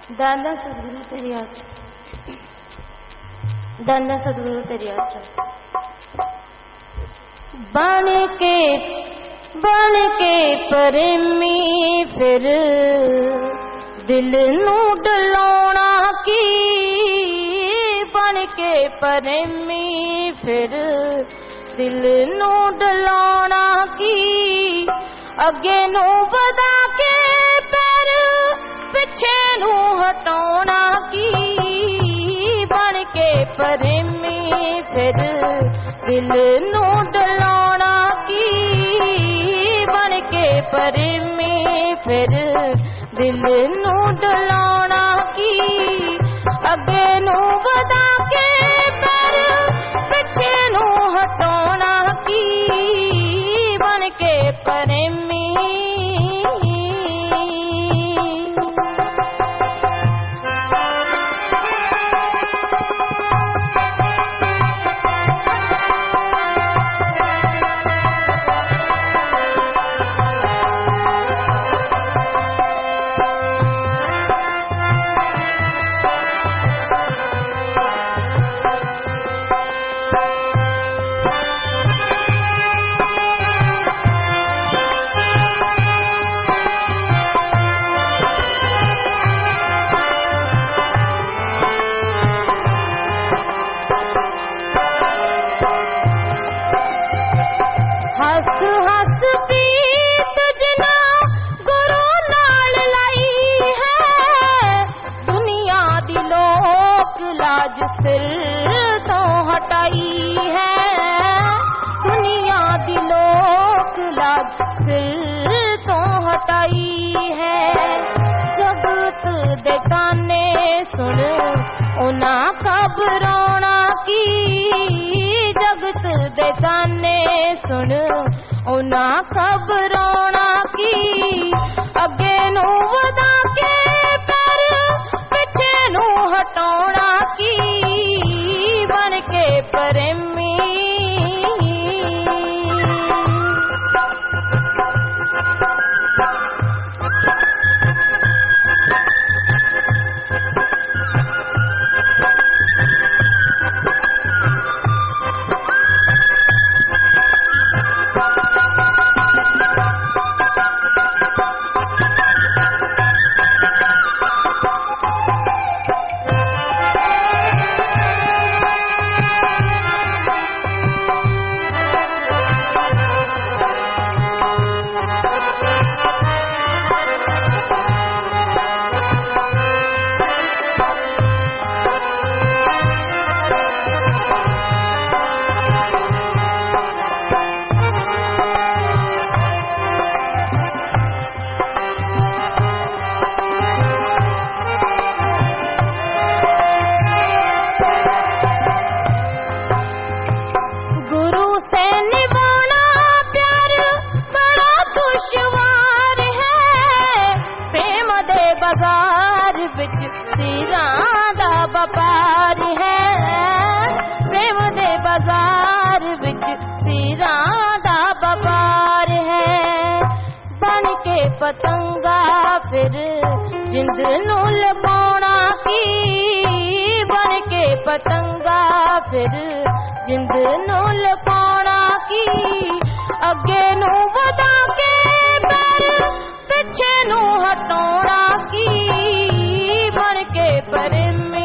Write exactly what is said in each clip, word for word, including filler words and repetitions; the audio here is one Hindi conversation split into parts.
दादा सदगुरु तेरी आज्ञा, दादा सदगुरु तेरी आज्ञा। बन के बन के प्रेमी फिर दिल नू डलाउणा की, बन के प्रेमी फिर दिल नू डलाउणा की, अगे नू वधा के पैर पिछे नू हटाउणा की, बन के प्रेमी फिर दिल नू डलाउणा की, बन के प्रेमी फिर दिल नू डलाउणा की, अगे नू वधा के पैर पिछे नू हटाउणा की, बन के प्रेमी। हस हस प्रीत जिना गुरु नाल लाई है, दुनिया दी लोक लाज सिर तो हटाई है, दुनिया दी लोक लाज सिर तो हटाई है, जगत दे गाने सुन उना खबरोना की, जगत दे गाने सुन उना खबरोना की, अगे नू वधा के पैर पिछे नू हटाउणा की, बन के प्रेमी। बाजार विच सिरां दा व्यापार है, प्रेम दे बाजार विच सिरां दा व्यापार है, बन के पतंगा फिर जिंद नू लपाउणा की, बन के पतंगा फिर जिंद नू लपाउणा की, अगे नू वधा के पैर पिछे नू हटाउणा की, बन के प्रेमी।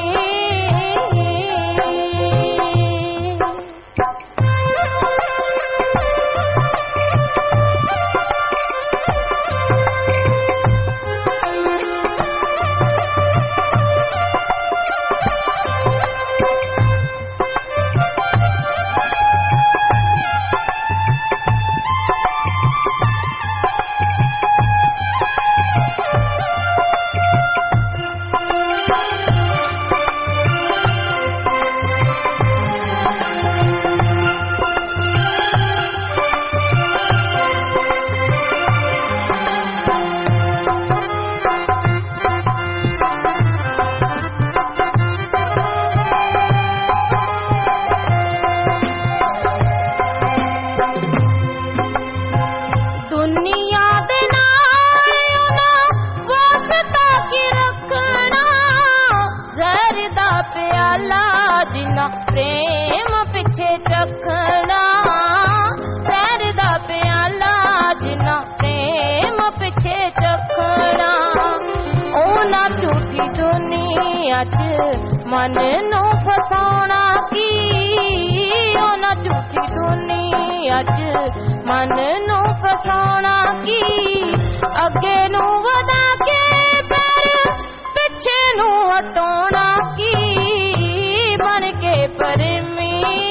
प्रेम पिछे चखना, सैर दा प्याला जिन्ना प्रेम पिछे चखना। ओना झूठी दुनिया च मन नू फसाउणा की, ओना झूठी दुनिया च मन नू फसाउणा की। अगे नू वधा के पैर पिछे नू हटाउणा की, बन के परमी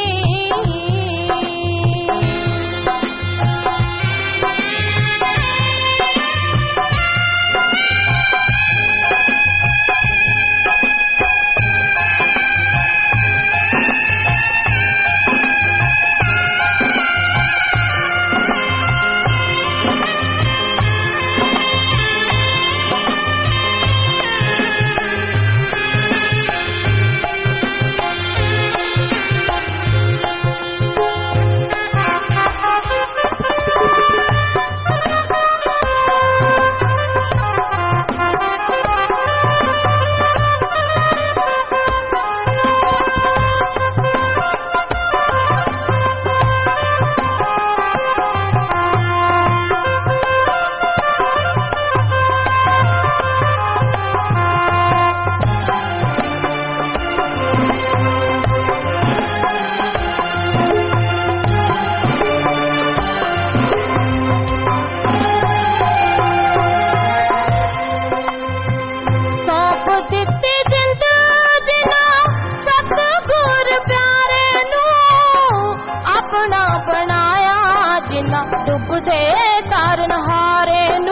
डुबदे तारनहारे नू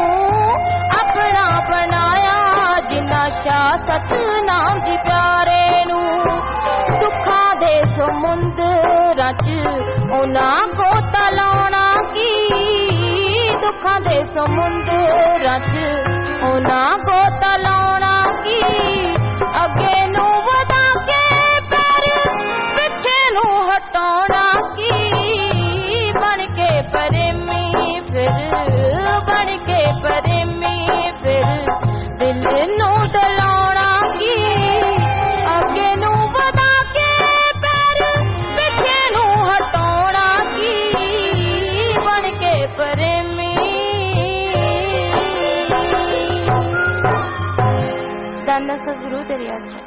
अपना बनाया, जिन्ना शाह सतनाम जी प्यारे नू। दुखा दे समुंदरां च उन्हां गोता लाउणा की, दुखा दे समुंदरां च उन्हां गोता लाउणा की। अगे नू वधा के पैर पिछे नू हटाउणा की, बन के परमी फिर बन के परमी फिर दिल नू डलाउणा की। अगे नू वधा के पैर पिछे नू हटाउणा की, बन के परमी। धन सतगुरु तेरी आस।